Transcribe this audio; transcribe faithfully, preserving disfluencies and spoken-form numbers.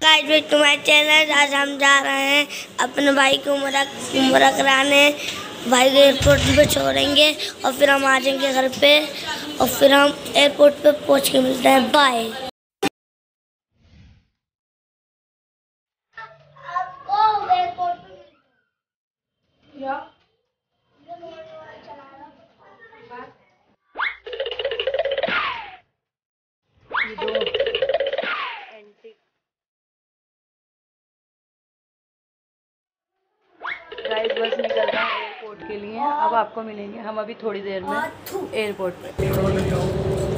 Guys back to my channel. आज हम जा रहे हैं अपने भाई को उम्रा उम्रा कराने। भाई को एयरपोर्ट पे छोड़ेंगे और फिर हम आ जाएंगे घर पे और फिर हम एयरपोर्ट पे पहुंच के मिलते हैं। बाय। गाइस बस निकल रहा है एयरपोर्ट के लिए। अब आपको मिलेंगे हम अभी थोड़ी देर में एयरपोर्ट पे।